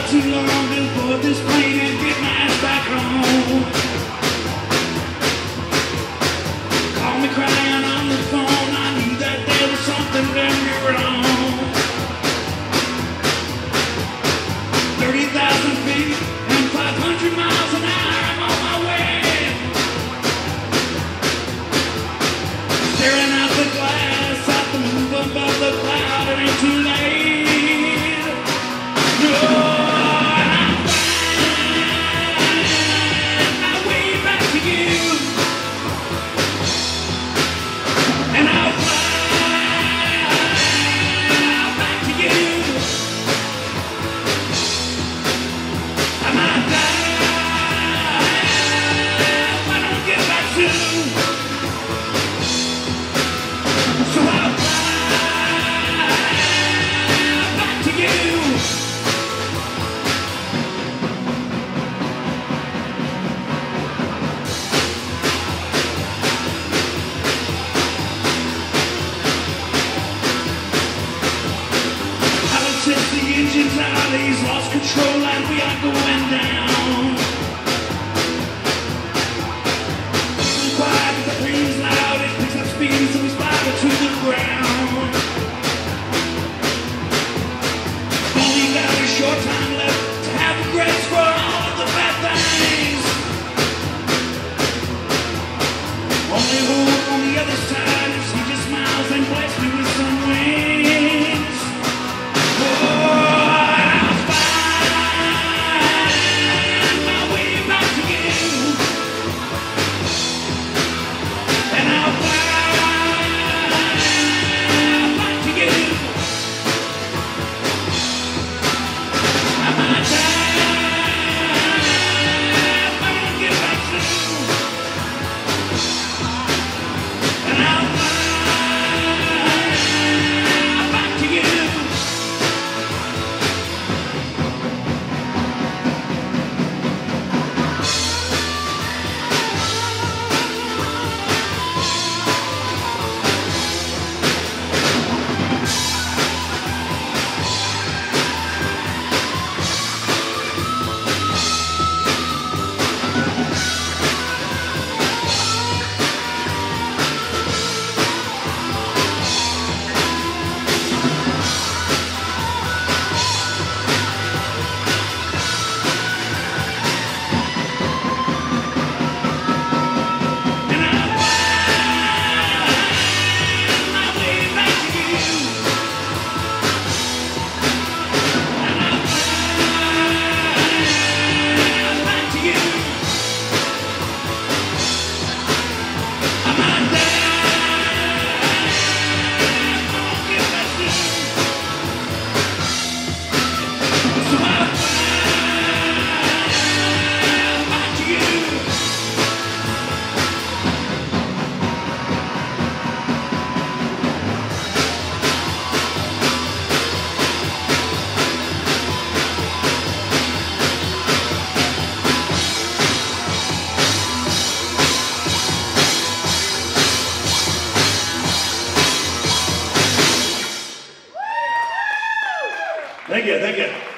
not too long to board this plane and get my ass back home. Call me crying on the phone, I knew that there was something very wrong. 30,000 feet and 500 miles an hour, I'm on my way. Staring out the glass, out the move above the cloud, it ain't too late. No. Engines out, he's lost control and we are going down. Quiet, but the plane's loud, it picks up speed, so we spiral to the ground. Only got a short time left to have regrets for all of the bad things. Only hope on the other side is he just smiles and blesses me with some wings. Whoa. Thank you, thank you.